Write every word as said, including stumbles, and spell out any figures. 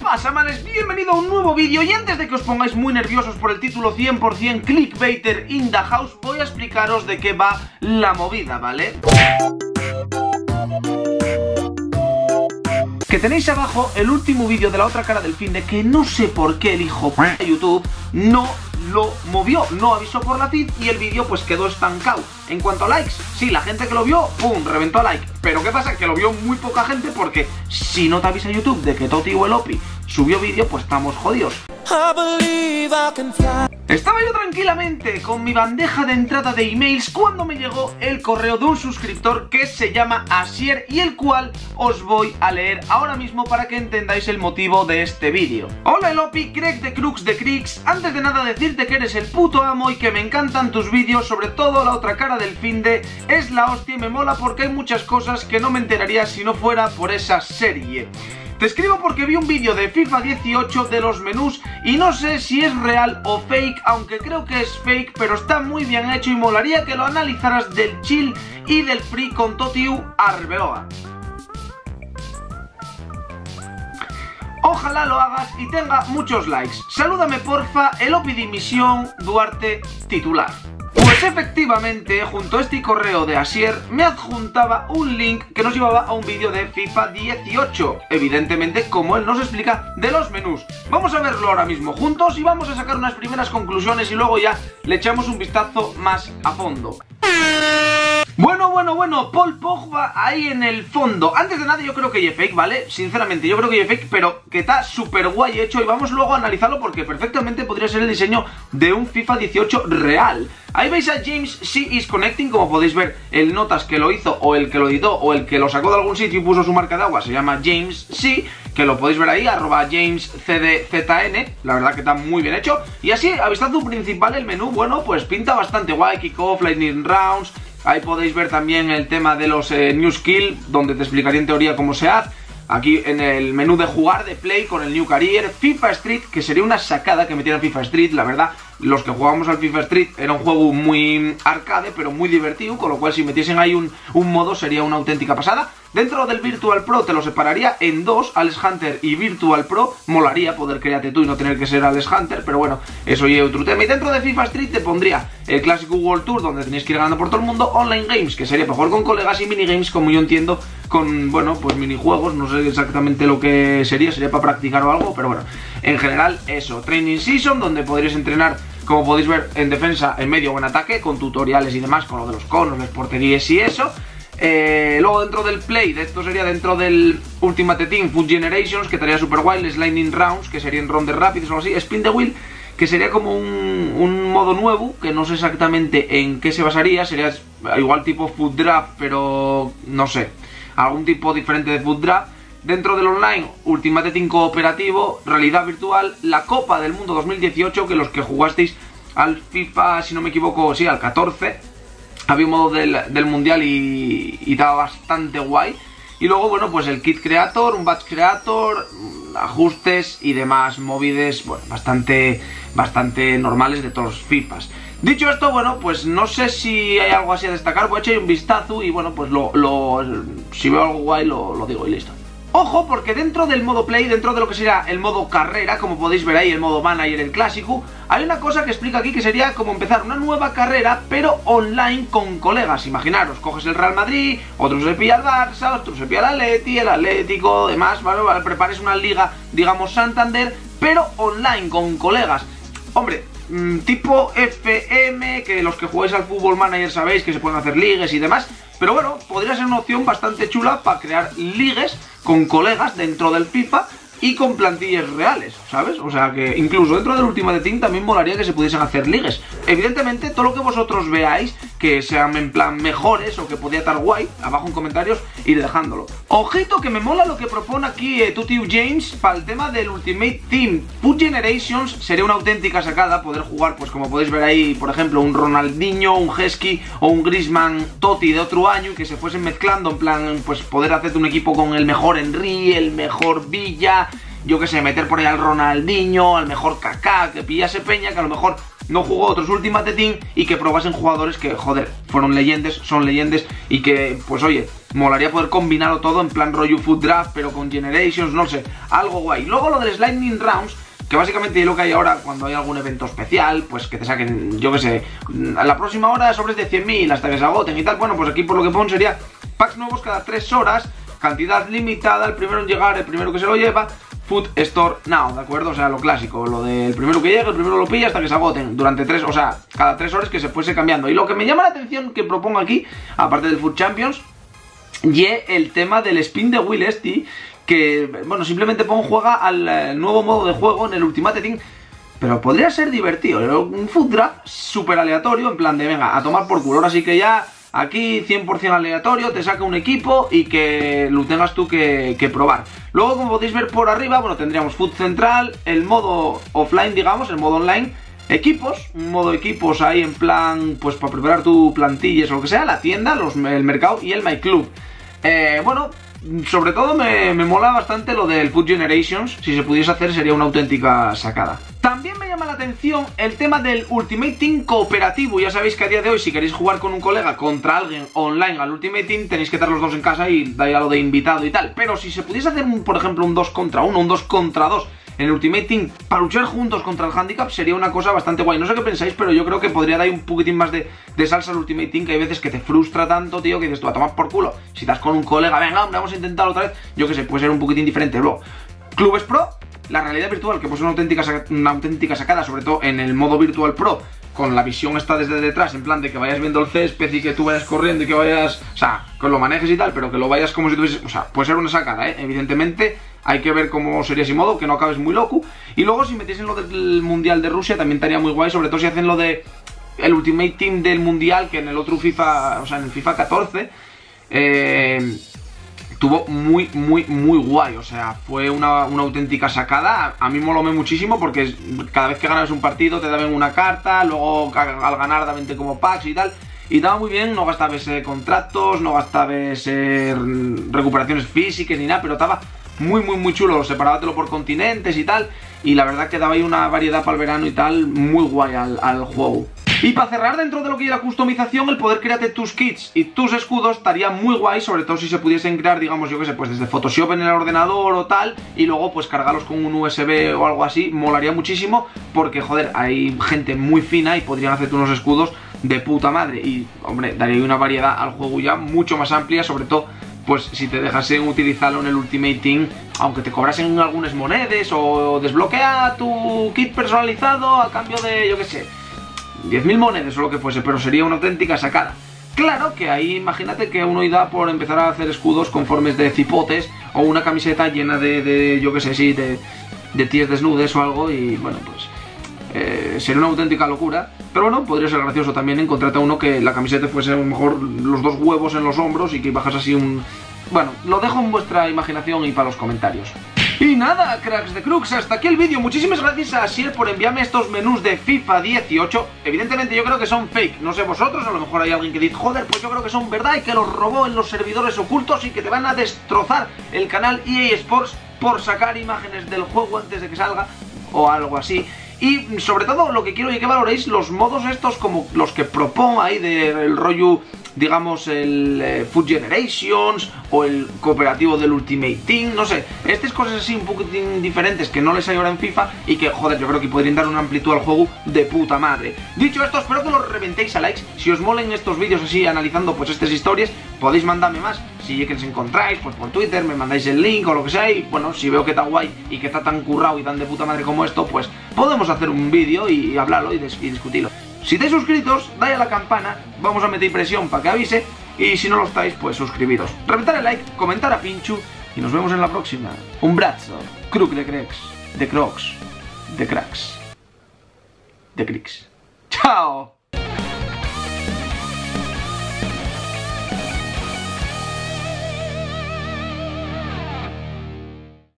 pasa, manes? Bienvenido a un nuevo vídeo. Y antes de que os pongáis muy nerviosos por el título cien por cien Clickbaiter in the House, voy a explicaros de qué va la movida, ¿vale? Que tenéis abajo el último vídeo de la otra cara del finde, que no sé por qué el hijo de YouTube no lo movió, no avisó por la feed y el vídeo pues quedó estancado. En cuanto a likes, sí, la gente que lo vio, pum, reventó a like. Pero ¿qué pasa? Que lo vio muy poca gente, porque si no te avisa YouTube de que Toti o el Opi subió vídeo, pues estamos jodidos. Estaba yo tranquilamente con mi bandeja de entrada de emails cuando me llegó el correo de un suscriptor que se llama Asier y el cual os voy a leer ahora mismo para que entendáis el motivo de este vídeo. Hola Elopi, Craig de Crux de Crix. Antes de nada decirte que eres el puto amo y que me encantan tus vídeos, sobre todo la otra cara del finde. Es la hostia y me mola porque hay muchas cosas que no me enteraría si no fuera por esa serie. Te escribo porque vi un vídeo de FIFA dieciocho de los menús y no sé si es real o fake, aunque creo que es fake, pero está muy bien hecho y molaría que lo analizaras del chill y del free con Totiu Arbeloa. Ojalá lo hagas y tenga muchos likes. Salúdame porfa, Elopi Dimisión Duarte titular. Pues efectivamente, junto a este correo de Asier, me adjuntaba un link que nos llevaba a un vídeo de FIFA dieciocho. Evidentemente, como él nos explica, de los menús. Vamos a verlo ahora mismo juntos y vamos a sacar unas primeras conclusiones y luego ya le echamos un vistazo más a fondo. Bueno, bueno, bueno, Paul Pogba ahí en el fondo. Antes de nada yo creo que es fake, ¿vale? Sinceramente yo creo que es fake, pero que está súper guay hecho y vamos luego a analizarlo porque perfectamente podría ser el diseño de un FIFA dieciocho real. Ahí veis a James C is Connecting, como podéis ver el notas que lo hizo o el que lo editó o el que lo sacó de algún sitio y puso su marca de agua, se llama James C, que lo podéis ver ahí, arroba James C D Z N, la verdad que está muy bien hecho. Y así, a vistazo principal el menú, bueno, pues pinta bastante guay, kickoff, lightning rounds. Ahí podéis ver también el tema de los eh, New Skill, donde te explicaría en teoría cómo se hace. Aquí en el menú de jugar, de play, con el New Career, FIFA Street, que sería una sacada que metieran FIFA Street, la verdad. Los que jugábamos al FIFA Street era un juego muy arcade, pero muy divertido, con lo cual si metiesen ahí un, un modo sería una auténtica pasada. Dentro del Virtual Pro te lo separaría en dos, Alex Hunter y Virtual Pro. Molaría poder crearte tú y no tener que ser Alex Hunter, pero bueno, eso ya es otro tema. Y dentro de FIFA Street te pondría el clásico World Tour, donde tenéis que ir ganando por todo el mundo, Online Games, que sería mejor con colegas, y Minigames, como yo entiendo, con, bueno, pues minijuegos. No sé exactamente lo que sería, sería para practicar o algo, pero bueno, en general eso. Training Season, donde podríais entrenar, como podéis ver, en defensa, en medio o en ataque, con tutoriales y demás, con lo de los conos, las porterías y eso. Eh, luego dentro del play, de esto sería dentro del Ultimate Team Food Generations, que estaría super guay, Lightning Rounds, que serían rondas rápidas o algo así, Spin the Wheel, que sería como un, un modo nuevo, que no sé exactamente en qué se basaría, sería igual tipo Food Draft, pero no sé, algún tipo diferente de Food Draft. Dentro del online, Ultimate Team cooperativo, realidad virtual, la Copa del Mundo dos mil dieciocho, que los que jugasteis al FIFA, si no me equivoco, sí, al catorce, había un modo del, del mundial y, y estaba bastante guay. Y luego, bueno, pues el kit creator, un batch creator, ajustes y demás movides, bueno, bastante, bastante normales de todos los FIFAs. Dicho esto, bueno, pues no sé si hay algo así a destacar, voy a echar un vistazo y bueno, pues lo, lo si veo algo guay lo, lo digo y listo. Ojo, porque dentro del modo play, dentro de lo que sería el modo carrera, como podéis ver ahí, el modo manager, el clásico, hay una cosa que explica aquí que sería como empezar una nueva carrera, pero online con colegas. Imaginaros, coges el Real Madrid, otro se pilla el Barça, otro se pilla el Atleti, el Atlético, demás, ¿vale? Vale, prepares una liga, digamos Santander, pero online, con colegas. Hombre, mmm, tipo F M, que los que jugáis al Football Manager sabéis que se pueden hacer ligues y demás. Pero bueno, podría ser una opción bastante chula para crear ligues con colegas dentro del FIFA y con plantillas reales, ¿sabes? O sea que incluso dentro del Ultimate Team también molaría que se pudiesen hacer ligues. Evidentemente, todo lo que vosotros veáis que sean en plan mejores o que podría estar guay, abajo en comentarios, ir dejándolo. Ojito que me mola lo que propone aquí eh, Totiu James para el tema del Ultimate Team Food Generations. Sería una auténtica sacada poder jugar, pues como podéis ver ahí, por ejemplo, un Ronaldinho, un Heskey o un Griezmann Totti de otro año y que se fuesen mezclando, en plan, pues poder hacerte un equipo con el mejor Henry, el mejor Villa, yo que sé, meter por ahí al Ronaldinho, al mejor Kaká, que pillase peña, que a lo mejor no jugó otros Ultimate Team y que probasen jugadores que, joder, fueron leyendas, son leyendas y que, pues oye, molaría poder combinarlo todo en plan rollo Food Draft, pero con Generations, no sé, algo guay. Luego lo del Lightning Rounds, que básicamente es lo que hay ahora cuando hay algún evento especial, pues que te saquen, yo que sé, a la próxima hora sobres de cien mil hasta que se agoten y tal. Bueno, pues aquí por lo que ponen sería packs nuevos cada tres horas, cantidad limitada, el primero en llegar, el primero que se lo lleva, Food Store Now, ¿de acuerdo? O sea, lo clásico, lo del primero que llegue, el primero lo pilla hasta que se agoten, durante tres, o sea, cada tres horas que se fuese cambiando. Y lo que me llama la atención que propongo aquí, aparte del Food Champions, y el tema del spin de Will este, que, bueno, simplemente pongo juega al eh, nuevo modo de juego en el Ultimate Team, pero podría ser divertido, un Food Draft súper aleatorio, en plan de, venga, a tomar por culo, ahora sí que ya, aquí cien por cien aleatorio, te saca un equipo y que lo tengas tú que, que probar. Luego, como podéis ver por arriba, bueno, tendríamos Food Central, el modo offline, digamos, el modo online, equipos, un modo equipos ahí en plan, pues para preparar tu plantillas o lo que sea, la tienda, los, el mercado y el My Club. Eh, bueno, sobre todo me, me mola bastante lo del Food Generations. Si se pudiese hacer sería una auténtica sacada. También me llama la atención el tema del Ultimate Team cooperativo. Ya sabéis que a día de hoy, si queréis jugar con un colega contra alguien online al Ultimate Team, tenéis que estar los dos en casa y dais a lo de invitado y tal. Pero si se pudiese hacer, un, por ejemplo, un dos contra uno, un dos contra dos en el Ultimate Team para luchar juntos contra el handicap, sería una cosa bastante guay. No sé qué pensáis, pero yo creo que podría dar un poquitín más de, de salsa al Ultimate Team, que hay veces que te frustra tanto, tío, que dices tú, a tomar por culo. Si estás con un colega, venga, hombre, vamos a intentarlo otra vez. Yo que sé, puede ser un poquitín diferente. Luego, Clubes Pro, la realidad virtual, que pues es una auténtica, una auténtica sacada, sobre todo en el modo Virtual Pro, con la visión esta desde detrás, en plan de que vayas viendo el césped y que tú vayas corriendo y que vayas, o sea, que lo manejes y tal, pero que lo vayas como si tuvieses, o sea, puede ser una sacada, ¿eh? Evidentemente hay que ver cómo sería ese modo, que no acabes muy loco. Y luego si metiesen lo del Mundial de Rusia también estaría muy guay, sobre todo si hacen lo de el Ultimate Team del Mundial, que en el otro FIFA, o sea, en el FIFA catorce, eh... estuvo muy, muy, muy guay. O sea, fue una, una auténtica sacada. A mí me moló muchísimo porque cada vez que ganabas un partido te daban una carta, luego al ganar daban como packs y tal. Y estaba muy bien, no gastabas eh, contratos, no gastabas eh, recuperaciones físicas ni nada, pero estaba muy, muy, muy chulo. Separábatelo por continentes y tal. Y la verdad que daba ahí una variedad para el verano y tal, muy guay al, al juego. Y para cerrar, dentro de lo que es la customización, el poder crearte tus kits y tus escudos estaría muy guay, sobre todo si se pudiesen crear, digamos, yo que sé, pues desde Photoshop en el ordenador o tal, y luego pues cargarlos con un U S B o algo así, molaría muchísimo, porque joder, hay gente muy fina y podrían hacerte unos escudos de puta madre, y hombre, daría una variedad al juego ya mucho más amplia, sobre todo pues si te dejasen utilizarlo en el Ultimate Team, aunque te cobrasen algunas monedas o desbloquea tu kit personalizado a cambio de, yo que sé, diez mil monedas o lo que fuese, pero sería una auténtica sacada. Claro que ahí imagínate que uno da por empezar a hacer escudos con formas de cipotes o una camiseta llena de, de yo que sé, sí, de, de tías desnudes o algo, y bueno, pues eh, sería una auténtica locura. Pero bueno, podría ser gracioso también encontrarte a uno que la camiseta fuese a lo mejor los dos huevos en los hombros y que bajas así un... Bueno, lo dejo en vuestra imaginación y para los comentarios. Y nada, cracks de Crux, hasta aquí el vídeo. Muchísimas gracias a Asier por enviarme estos menús de FIFA dieciocho. Evidentemente yo creo que son fake, no sé vosotros, a lo mejor hay alguien que dice, joder, pues yo creo que son verdad y que los robó en los servidores ocultos y que te van a destrozar el canal E A Sports por sacar imágenes del juego antes de que salga o algo así. Y sobre todo lo que quiero es que valoréis los modos estos como los que propongo ahí del rollo, digamos, el eh, Food Generations o el cooperativo del Ultimate Team, no sé, estas cosas así un poquitín diferentes que no les hay ahora en FIFA y que, joder, yo creo que podrían dar una amplitud al juego de puta madre. Dicho esto, espero que los reventéis a likes. Si os molen estos vídeos así analizando pues estas historias, podéis mandarme más. Si que los encontráis, pues por Twitter me mandáis el link o lo que sea, y bueno, si veo que está guay y que está tan currado y tan de puta madre como esto, pues podemos hacer un vídeo y, y hablarlo y, y discutirlo. Si estáis suscritos, dale a la campana, vamos a meter presión para que avise, y si no lo estáis, pues suscribiros. Reventar el like, comentar a Pinchu, y nos vemos en la próxima. Un brazo, Crook de Cracks, de Crocs, de Cracks, de Cricks. ¡Chao!